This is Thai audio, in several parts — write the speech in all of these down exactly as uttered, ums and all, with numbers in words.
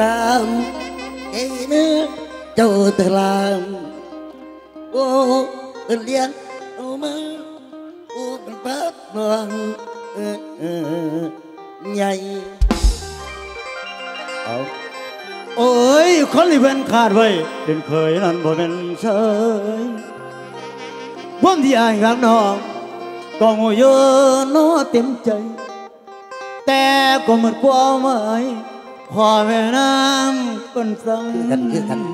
ตามไอ้เนื้อเจ้าตะลามโอ้เป็นเลี้ยงเอามาโอ้เป็นปัดนองเออเออใหญ่เอาโอ้ยคนที่เป็นขาดไว้เป็นเคยนั่นบ่เป็นเชยพวกที่อายรักน้องก็งูเยอะน้อเต็มใจแต่ก็หมดความหมายพอแม่น้ำเป็นสังกันคือกัน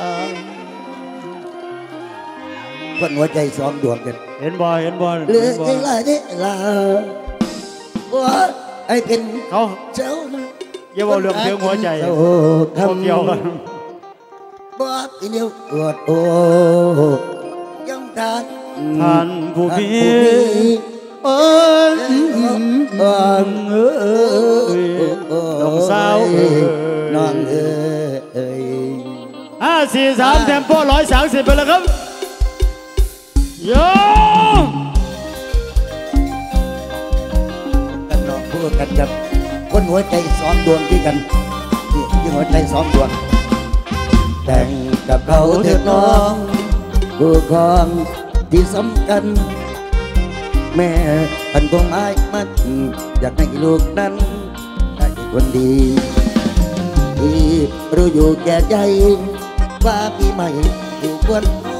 คนหัวใจสองดวงกันเห็นบ่เห็นบ่เหลือไอ้ลาเนี่ยลาว่าไอ้เป็นเขาเจ้าอย่าว่าเรื่องเพียงหัวใจทำเกี่ยวกันบ่อีเดียวปวดโอ้ยังทานทานผู้มีเอ้ยเอ้ยน้องสาวน้องเอ้ยห้าสี่สามเทมโปร้อยสามสิบไปแล้วครับโย่กันน้องพูดกันกับคนหัวใจสองดวงที่กันนี่ที่หัวใจสองดวงแต่งกับเขาเถิดน้องผู้ครองที่สำคัญแม่พันคงไม้มันอยากให้ลูกนั้นได้คนดีที่รู้อยู่แก่ใจว่าพี่ใหม่อยู่ควร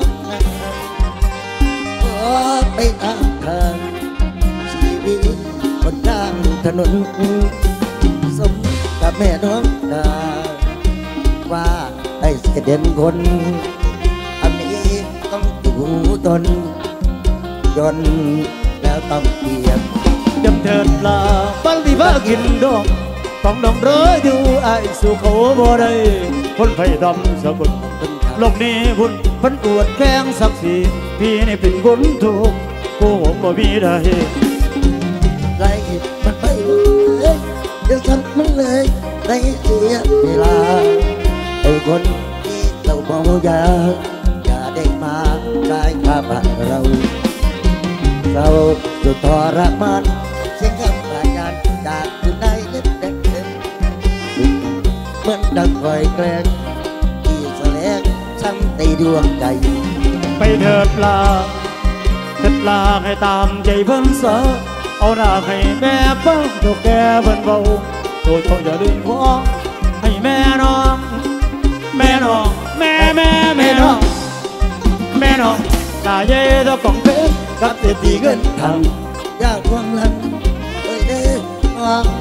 ขอไปตามทางชีวิตคนทางถนนสมกับแม่น้องดาว่าไอ้เสด็จคนอันนี้ต้องอยู่ตนจนแล้วต้องเกียบจำเถิดลาปันที่ว่ากินดองต้องดองเรยอยู่ไอ้สู่เขาบ่ได้คนไฟดำสะกดโลกนี้พุ่นพันอวดแข้งศักดิ์ศรีพี่นี่เป็นคนถูกโกหกบ่มีได้ไรมันไปเลยเดี๋ยวฉันมันเลยได้เสียเวลาไอ้คนที่เราเมายาอย่าได้มาได้ข้าบ้านเราเราสุดทรมานเสียงคำรายงานจากอยู่ในเล็บเด็กเหมือนดังคอยแกล้งที่แสลงช้ำในดวงใจไปเถิดลาเถิดลาให้ตามใจเพิ่งเสอเอาหน้าให้แม่เพิ่งถูกแกเพิ่นเบาโดยต้องอย่าลืมพ้องให้แม่น้องแม่น้องแม่แม่แม่น้องแม่น้องตาเย่ตะกองเพชรกับเศรษฐีเงินทางยากควงลันเอ้ยเด้อ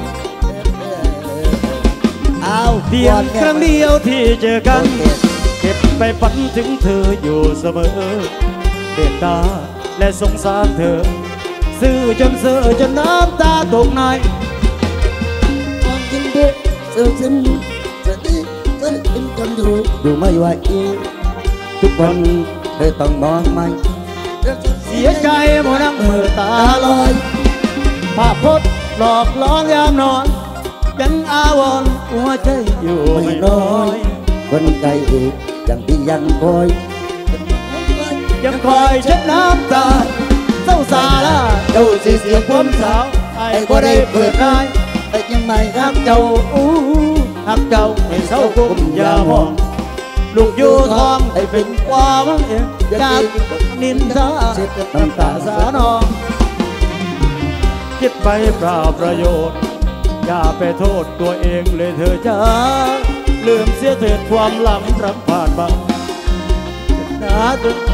เอาเพียงครั้งเดียวที่เจอกันเก็บไปฝันถึงเธออยู่เสมอเด็ดตาและสงสารเธอซื่อจนเสือจนน้ำตาตกในความจริงเด็กเสือซึมสติสติจนดูดูไม่ไหวทุกวันเธอต้องมองไม่เสียใจหมดนั่งมือตาลอยภาพพจน์หลอกล้อนยามนอนยังอาวรณ์หัวใจอยู่ไม่น้อยคนใจอีกยังที่ยังคอยยังคอยเช็ดน้ำตาเศร้าสาละเจ้าสิเสียความสาวไอ้บ่ได้เปิดได้แต่ยังไม่รักเจ้าอู้หักเจ้าให้เศร้ากุมยามองลูกอยู่ทองให้เป็นความเองจากนินทาน้ำตาสานองคิดไปเปล่าประโยชน์อย่าไปโทษตัวเองเลยเธอจ้าลืมเสียเถิดความหลังรักผ่านมานาตึง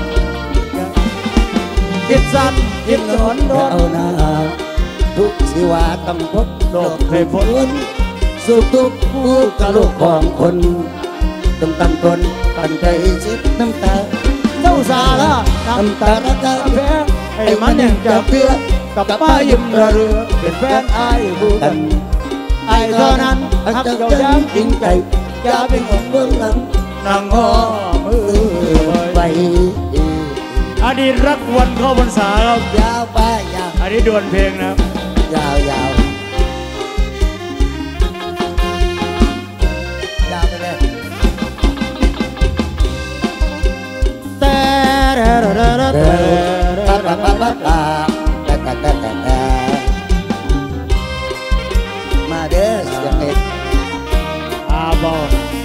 คิดสั้นคิดนอนนอนเอาหน้าทุกสิว่าต้องพบโลกให้พ้นสุขทุกข์ผู้กะโลกของคนต้องตั้งตนตั้งใจชิดน้ำตาเจ้าสาละน้ำตาระกาแพงให้มันยังจะเพื่อกับป้ายิ้มระเรือเป็นแฟนไอ้ผู้กันไอ้เท่านั้นหักเจ้าย้ำจริงใจอย่าเป็นคนเบื้องหลังนั่งห่อมือไปอดีตรักวันเข้าพรรษาครับยาวไปยาวอันนี้ดวลเพลงนะครับยาวยาวยาวไปเลยแต่ปะปะปะปะปะแต่แต่แต่แต่แต่มาเด้อเสียงเอกอาบอ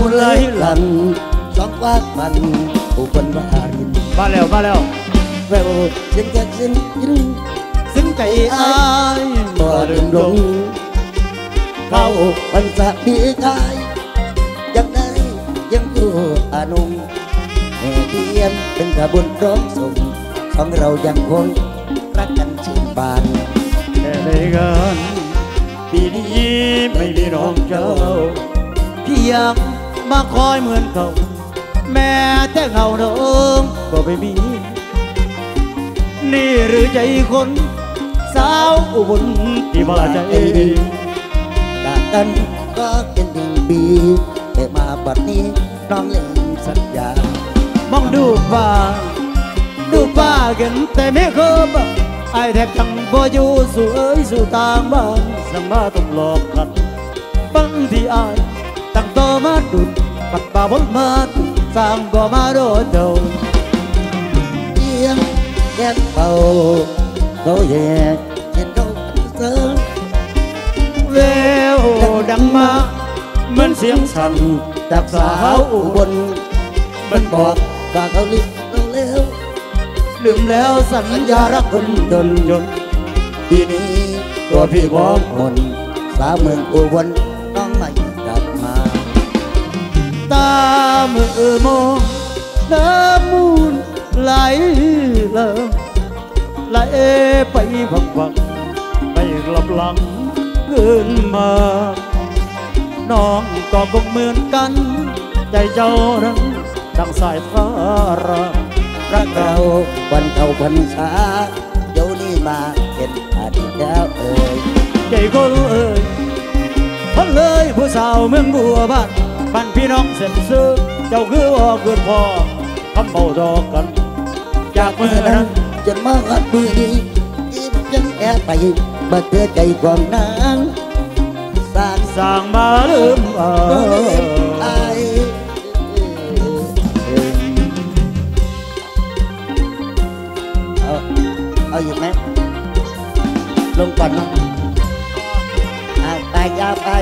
บุญเลยหลังสองว่าฟันผู้คนว่ารินมาแล้วมาแล้วแววเสียงแกเสียงยินซึ้งใจอายบ่ลืมลงเข้าพรรษาปีกายยังได้ยังอยู่อานุงแห่เทียนเป็นขบวนร้องส่งของเรายังคงรักกันชื่นบานแต่ในกันปีนี้ไม่มีน้องเจ้าพี่ยังมาคอยเหมือนเขาแม้แต่เงาเดิมก็ไม่มีนี่หรือใจคนสาวอุบลที่ว่าใจดีจากกันก็เป็นหนึ่งปีแต่มาบัดนี้น้องเล่นสัญญามองดูฟ้าดูฟ้ากันแต่ไม่เคยบ้าไอแทบทั้งบ่อยู่สู่เอ้ยสู่ต่างบ้านสังมาต้องหลอกกันบางที่อายตั้งต่อมาดุดปัดป่าบนมาตุสร้างบ่มาโดนเดาเอียงแก้มเป่าเขาแย่เห็นเราเสริมแววดังมาเหมือนเสียงสั่นจากสาวอุบลมันบอกว่าเขาลิบเราแล้วลืมแล้วสัญญารักคนจนจนทีนี้ตัวพี่พ้องคนสาวเมืองอุบลน้องไม่กลับมาตามือมองน้ำมูลไหลเลิมไหลไปพักพักไม่กลับหลังเกินมา น้องก็คงเหมือนกัน ใจเจ้านั้นดังสายฟ้ารักรักเราวันเข้าพรรษาเดี๋ยวนี้มาเห็นอดีตแล้วเอ่ยใจคนเอ่ยพันเลยผู้สาวเมืองบัวบ้านบ้านพี่น้องเส้นซื้อเจ้าคือว่าเกิดพ่อคำเบาดอกกัน จากเมื่เมื่ออนั้นั้น นจนมาหัดมือนี้ยิ้มยังแอบไปมาเตือใจความนางสร้างสร้างมาลืมเอ่ก็เล่นไออเอาเอาอยู่ไหมลงก่อนเนาะเอาไปยาวไป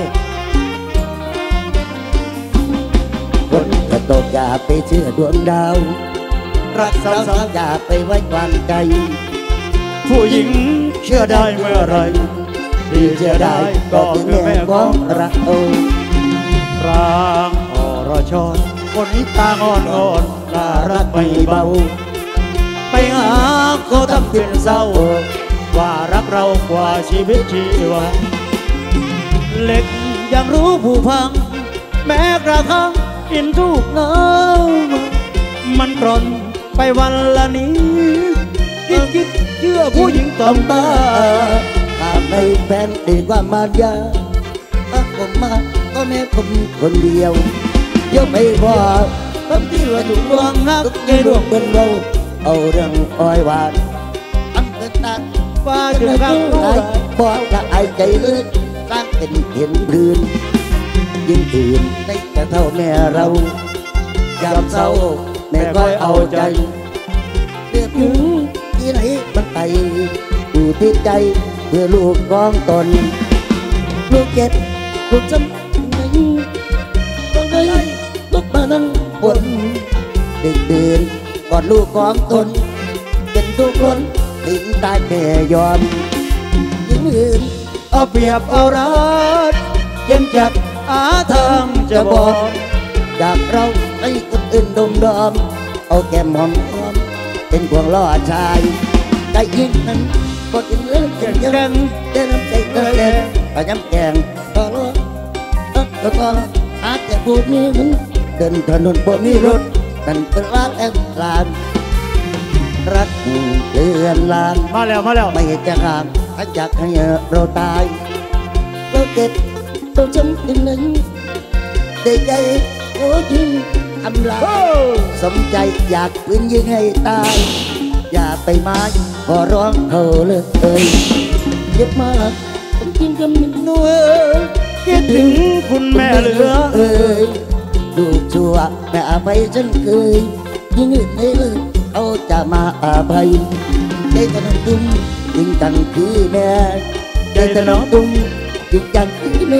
คนจะตกอย่าไปเชื่อดวงดาวรักสาวสาวอย่าไปไว้วางใจผู้หญิงเชื่อได้เมื่อไรที่เชื่อได้ก็คือแม่ของเรา ร่างอรชรคนตาอ่อนอ่อนน่ารักไม่เบา ไปหาก็ทำเป็นเศร้า ว่ารักเรากว่าชีวิตชีวาเหล็กยังรู้ผู้พัง แม้กระทั่งกินทุกน้ำมันกร่อนไปวันละนี้คิดคิดเชื่อผู้หญิงต้ต้ออง งตาตาตามในแฟนดีกว่ามารยาถ้าผมมาก็แม่ผมคนเดียวเดี๋ยวไม่พอต้องที่ว่าถูกลวงนักในดวงเป็นเราเอาเรื่องอ้อยหวานทำเป็นตัดว่าจะจะรัรักกใครใครบอกจะอายใจลึกสร้างเป็นเห็นพื้นยิ่งอื่นได้แต่เท่าแม่เรายามเศร้าแม่คอยเอาใจเรียกถึงที่ไหนมันไปอยู่ที่ใจเพื่อลูกของตน ลูกเจ็บลูกจำไหนต้องได้ลูกมานั่งบนเด็กเดินกอดลูกของตน เป็นทุกคนถึงตายแม่ยอมยิ่งอื่นเอาเปรียบเอารัดยังจักอาทางจะบอกจากเราให้คนอื่นดมดอม เอาแก้มหอมหอมเป็นพวงล่อชายได้ยิ่งนั้นก็ยิ่งเลื่อนแก่เก่งงแกงได้น้ำใจเกินแดงพยายามแกงต่อรถต่อต่ออาจจะพูดนี้มันเดินถนนบ่มีรถนั่นเป็นรักแอบลานรักเลือนลานมาแล้วมาแล้วไม่จะห่างถ้าอยากให้เราตายเราเก็บตัวจำที่นั้นได้ใจโอ้ยิ่งทำลายโอ้สมใจอยากปืนยิงให้ตาย อย่าไปไม้ขอร้องเธอเลยเอ่ยเจ็บมากผมจริงก็ไม่รู้เอ่ยคิดถึงคุณแม่เหลือเอ่ยดูชั่วแม่อภัยฉันเคยยิ่งอื่นให้เลยเขาจะมาอภัยใจถนอมตุ้มจริงจังคือแม่ใจถนอมตุ้มจริงจังคือแม่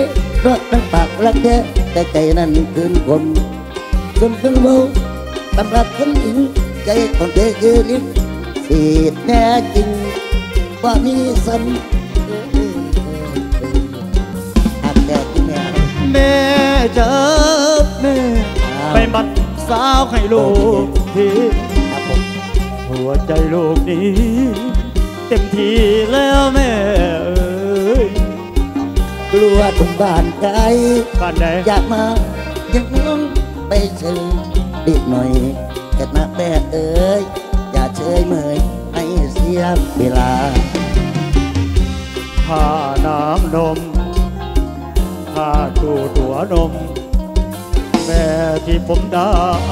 รักทั้งปากรักแท้แต่ใจนั้นคืนคนจนถึงเบาสำหรับคนหญิงใจของเธอคือลิ้นสีแน่จริงว่ามีสันหักแต่ที่แม่แม่จับแม่ไปบัดสาวให้ลูกทีครับผมหัวใจลูกนี้เต็มที่แล้วแม่เอ้ยกลัวถึงบ้านไกลบ้านไหนอยากมายังน้องไปเชิญดิดหน่อยเกิดมาแม่เอ้ยอย่าเชยเมยให้เสียเวลาค่าน้ำนมค่าตู้ตัวนมแม่ที่ผมได้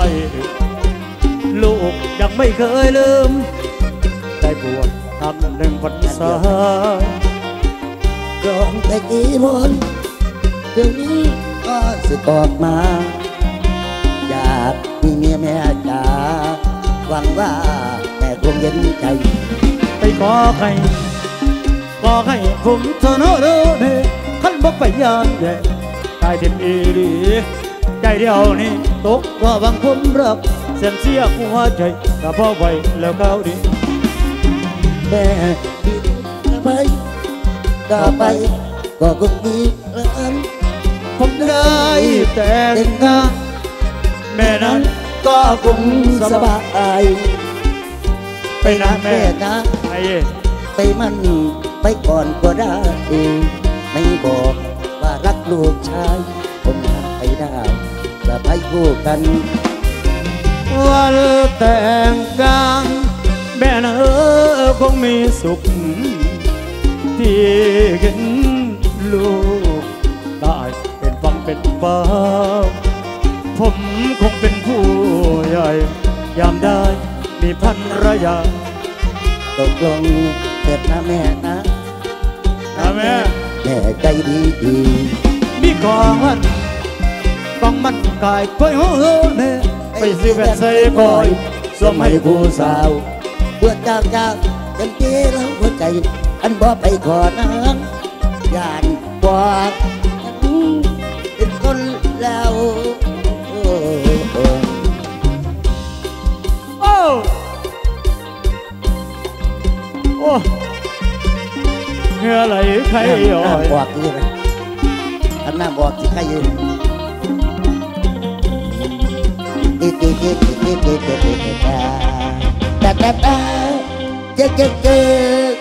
ลูกยังไม่เคยลืมได้บวชทำหนึ่งพรรษาร้องแต่กี่มนต์เดี๋ยวนี้ก็สึกออกมา อยากมีเมียแม่จ๋าหวังว่าแม่คงเย็นใจไปขอใครขอให้ผมเท่านั้นเด้อแม่ขันบอกไปยานแย่ตายเต็มอีหลีใจเดียวนี้ตกว่าบางผมรักเส้นเสียหัวใจก็พอไว้แล้วเขาดีแม่ดีจะไปก็ไปก็คงดีแล้วอันผมได้แต่งงานแม่นั้นก็คงสสบายบายไปนะแม่นะไอ้ไปมันไปก่อนก็ได้ไม่บอกว่ารักลูกชายผมหาไปได้จะไปคู่กันวันแต่งงานแม่นั้นเออคงมีสุขที่เห็นลูกได้เป็นฟังเป็นฟ้าผมคงเป็นผู้ใหญ่ยามได้มีภรรยาตกลงเถิดนะแม่นะนะแม่แม่ใจดีดีมีกองมันกองมันกายคอยหัวแม่ไปซื้อแผ่นใส่คอยสวมให้ผู้สาวเพื่อจากจากเต็มที่แล้วหัวใจ อันบ่ไปขอน้ำยานกว่าเป็นคนแล้วโอ้โอ้โอ้โอ้เหงื่อไหลใครย่อยน้ำบอกคือนะอันน้ำบอกที่ใครยืนติดติดติดติดติดติดติดติดตาตาตาเจ๊เจ๊เจ๊